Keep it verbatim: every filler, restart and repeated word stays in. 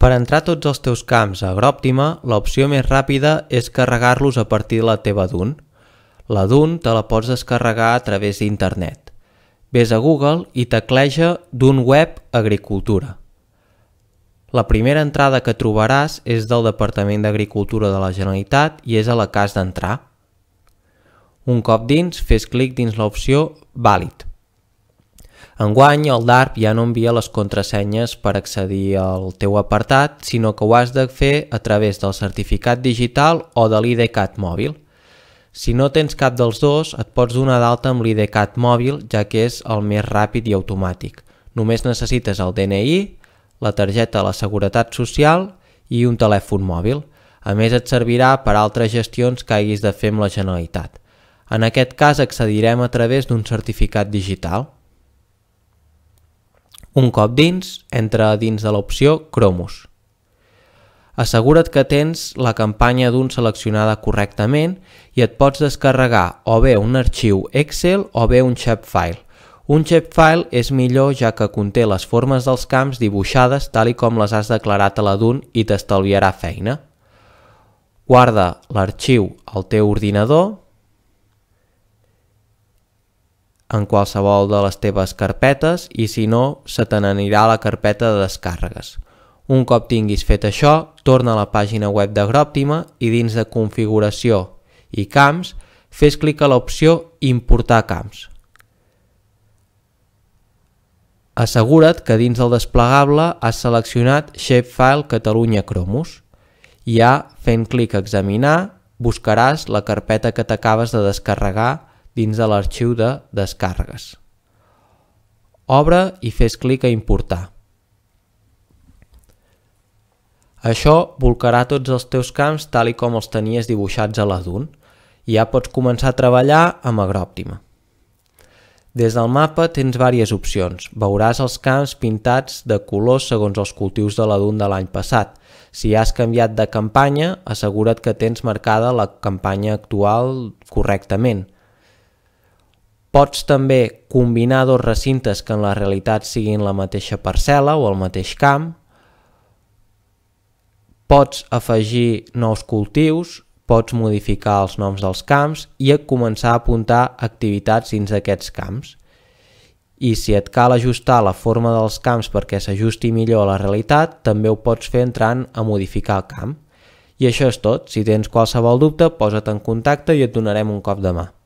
Per entrar tots els teus camps a AgroOptima, l'opció més ràpida és carregar-los a partir de la teva D U N. La D U N te la pots descarregar a través d'internet. Ves a Google i tecleja D U N Web Agricultura. La primera entrada que trobaràs és del Departament d'Agricultura de la Generalitat i és a la que has d'entrar. Un cop dins, fes clic dins l'opció Vàlid. Enguany, el D A R P ja no envia les contrasenyes per accedir al teu apartat, sinó que ho has de fer a través del certificat digital o de l'IDCAT mòbil. Si no tens cap dels dos, et pots donar d'alta amb l'IDCAT mòbil, ja que és el més ràpid i automàtic. Només necessites el D N I, la targeta de la Seguretat Social i un telèfon mòbil. A més, et servirà per a altres gestions que hagis de fer amb la Generalitat. En aquest cas, accedirem a través d'un certificat digital. Un cop dins, entra dins de l'opció Cromus. Assegura't que tens la campanya D U N seleccionada correctament i et pots descarregar o bé un arxiu Excel o bé un shapefile. Un shapefile és millor ja que conté les formes dels camps dibuixades tal i com les has declarat a la D U N i t'estalviarà feina. Guarda l'arxiu al teu ordinador en qualsevol de les teves carpetes i si no, se te n'anirà a la carpeta de descàrregues. Un cop tinguis fet això, torna a la pàgina web d'AgroOptima i dins de configuració i camps, fes clic a l'opció Importar camps. Assegura't que dins del desplegable has seleccionat Shapefile Catalunya Cromus. Ja, fent clic a Examinar, buscaràs la carpeta que t'acabes de descarregar dins de l'arxiu de descàrregues. Obre i fes clic a Importar. Això volcarà tots els teus camps tal i com els tenies dibuixats a la D U N. I ja pots començar a treballar amb AgroOptima. Des del mapa tens diverses opcions. Veuràs els camps pintats de colors segons els cultius de la D U N de l'any passat. Si has canviat de campanya, assegura't que tens marcada la campanya actual correctament. Pots també combinar dos recintes que en la realitat siguin la mateixa parcel·la o el mateix camp. Pots afegir nous cultius, pots modificar els noms dels camps i començar a apuntar activitats dins d'aquests camps. I si et cal ajustar la forma dels camps perquè s'ajusti millor a la realitat, també ho pots fer entrant a modificar el camp. I això és tot. Si tens qualsevol dubte, posa't en contacte i et donarem un cop de mà.